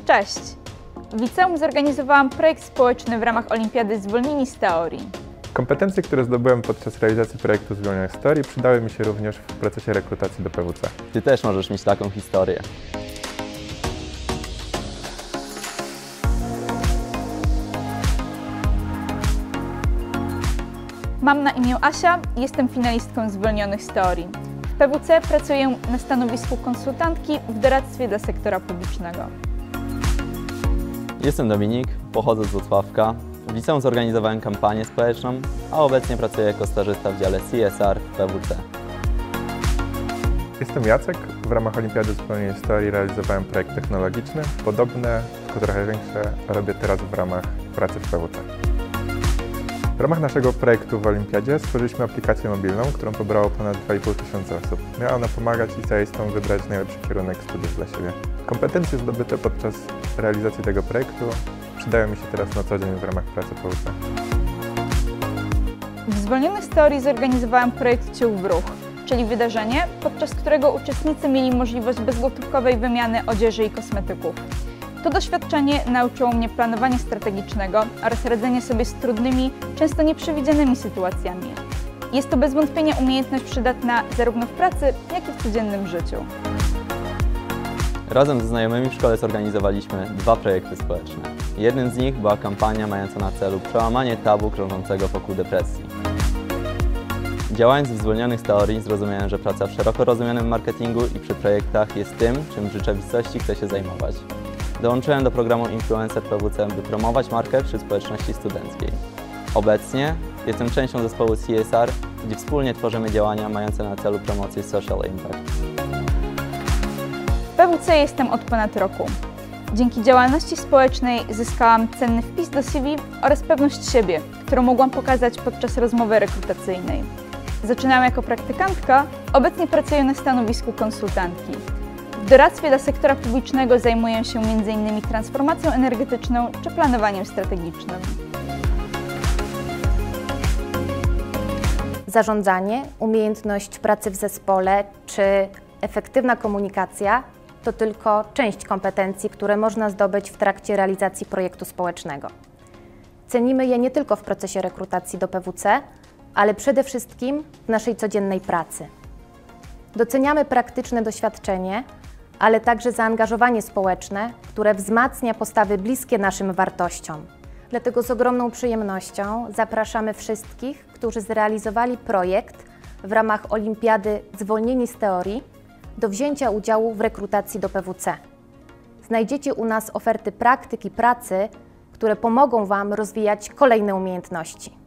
Cześć! W liceum zorganizowałam projekt społeczny w ramach Olimpiady Zwolnieni z teorii. Kompetencje, które zdobyłem podczas realizacji projektu Zwolnieni z teorii, przydały mi się również w procesie rekrutacji do PWC. Ty też możesz mieć taką historię. Mam na imię Asia i jestem finalistką Zwolnionych z teorii. W PWC pracuję na stanowisku konsultantki w doradztwie dla sektora publicznego. Jestem Dominik, pochodzę z Włocławka. W liceum zorganizowałem kampanię społeczną, a obecnie pracuję jako stażysta w dziale CSR w PWC. Jestem Jacek. W ramach Olimpiady Zwolnieni z teorii realizowałem projekt technologiczny. Podobne, tylko trochę większe, robię teraz w ramach pracy w PWC. W ramach naszego projektu w Olimpiadzie stworzyliśmy aplikację mobilną, którą pobrało ponad 2,5 tysiąca osób. Miała ona pomagać licealistom wybrać najlepszy kierunek studiów dla siebie. Kompetencje zdobyte podczas realizacji tego projektu przydają mi się teraz na co dzień w ramach pracy w PWC. W Zwolnionych z teorii zorganizowałam projekt Ciuch w ruch, czyli wydarzenie, podczas którego uczestnicy mieli możliwość bezgotówkowej wymiany odzieży i kosmetyków. To doświadczenie nauczyło mnie planowania strategicznego oraz radzenia sobie z trudnymi, często nieprzewidzianymi sytuacjami. Jest to bez wątpienia umiejętność przydatna zarówno w pracy, jak i w codziennym życiu. Razem ze znajomymi w szkole zorganizowaliśmy 2 projekty społeczne. Jednym z nich była kampania mająca na celu przełamanie tabu krążącego wokół depresji. Działając w Zwolnionych z teorii zrozumiałem, że praca w szeroko rozumianym marketingu i przy projektach jest tym, czym w rzeczywistości chcę się zajmować. Dołączyłem do programu Influencer PWC, by promować markę wśród społeczności studenckiej. Obecnie jestem częścią zespołu CSR, gdzie wspólnie tworzymy działania mające na celu promocję social impact. W PWC jestem od ponad roku. Dzięki działalności społecznej zyskałam cenny wpis do CV oraz pewność siebie, którą mogłam pokazać podczas rozmowy rekrutacyjnej. Zaczynałam jako praktykantka, obecnie pracuję na stanowisku konsultantki. W doradztwie dla sektora publicznego zajmuję się m.in. transformacją energetyczną czy planowaniem strategicznym. Zarządzanie, umiejętność pracy w zespole czy efektywna komunikacja to tylko część kompetencji, które można zdobyć w trakcie realizacji projektu społecznego. Cenimy je nie tylko w procesie rekrutacji do PWC, ale przede wszystkim w naszej codziennej pracy. Doceniamy praktyczne doświadczenie, ale także zaangażowanie społeczne, które wzmacnia postawy bliskie naszym wartościom. Dlatego z ogromną przyjemnością zapraszamy wszystkich, którzy zrealizowali projekt w ramach Olimpiady Zwolnieni z teorii, do wzięcia udziału w rekrutacji do PWC. Znajdziecie u nas oferty praktyk i pracy, które pomogą Wam rozwijać kolejne umiejętności.